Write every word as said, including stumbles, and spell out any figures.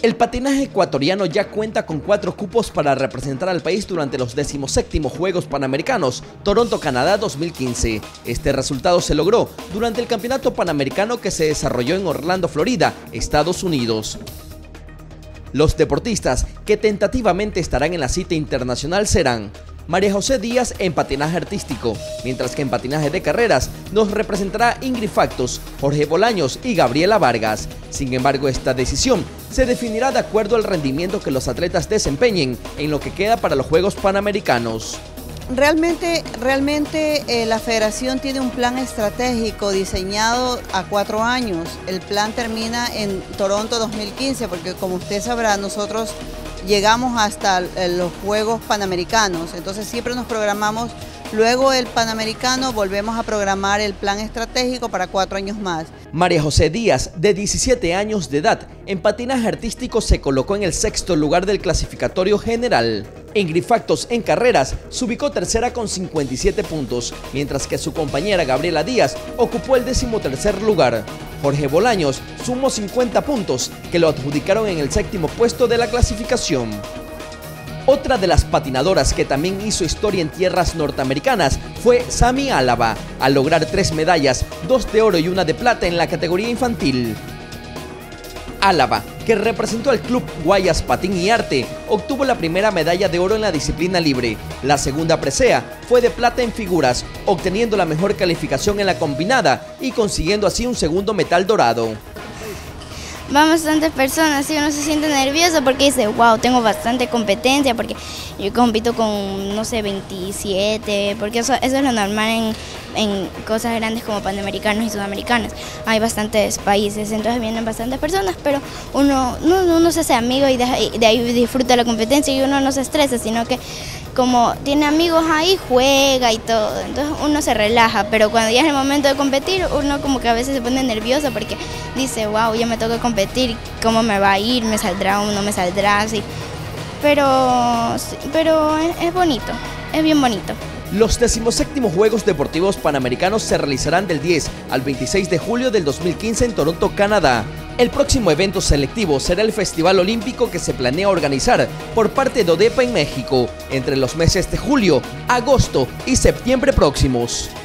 El patinaje ecuatoriano ya cuenta con cuatro cupos para representar al país durante los decimoséptimos Juegos Panamericanos Toronto, Canadá dos mil quince. Este resultado se logró durante el Campeonato Panamericano que se desarrolló en Orlando, Florida, Estados Unidos. Los deportistas que tentativamente estarán en la cita internacional serán María José Díaz en patinaje artístico, mientras que en patinaje de carreras nos representará Ingrid Factos, Jorge Bolaños y Gabriela Vargas. Sin embargo, esta decisión se definirá de acuerdo al rendimiento que los atletas desempeñen en lo que queda para los Juegos Panamericanos. Realmente, realmente eh, la federación tiene un plan estratégico diseñado a cuatro años. El plan termina en Toronto dos mil quince, porque como usted sabrá, nosotros llegamos hasta los Juegos Panamericanos, entonces siempre nos programamos, luego el Panamericano volvemos a programar el plan estratégico para cuatro años más. María José Díaz, de diecisiete años de edad, en patinaje artístico se colocó en el sexto lugar del clasificatorio general. Ingrid Factos en carreras se ubicó tercera con cincuenta y siete puntos, mientras que su compañera Gabriela Díaz ocupó el decimotercer lugar. Jorge Bolaños sumó cincuenta puntos, que lo adjudicaron en el séptimo puesto de la clasificación. Otra de las patinadoras que también hizo historia en tierras norteamericanas fue Sami Álava, al lograr tres medallas, dos de oro y una de plata en la categoría infantil. Álava, que representó al Club Guayas Patín y Arte, obtuvo la primera medalla de oro en la disciplina libre. La segunda presea fue de plata en figuras, obteniendo la mejor calificación en la combinada y consiguiendo así un segundo metal dorado. Van bastantes personas y uno se siente nervioso porque dice, wow, tengo bastante competencia, porque yo compito con, no sé, veintisiete, porque eso, eso es lo normal en, en cosas grandes como panamericanos y sudamericanos. Hay bastantes países, entonces vienen bastantes personas, pero uno, uno, uno se hace amigo y de, de ahí disfruta la competencia y uno no se estresa, sino que como tiene amigos ahí, juega y todo, entonces uno se relaja, pero cuando ya es el momento de competir, uno como que a veces se pone nervioso porque dice, wow, ya me toca competir, ¿cómo me va a ir? ¿Me saldrá o no me saldrá? Así. Pero, pero es, es bonito, es bien bonito. Los decimoséptimos Juegos Deportivos Panamericanos se realizarán del diez al veintiséis de julio del dos mil quince en Toronto, Canadá. El próximo evento selectivo será el Festival Olímpico que se planea organizar por parte de ODEPA en México entre los meses de julio, agosto y septiembre próximos.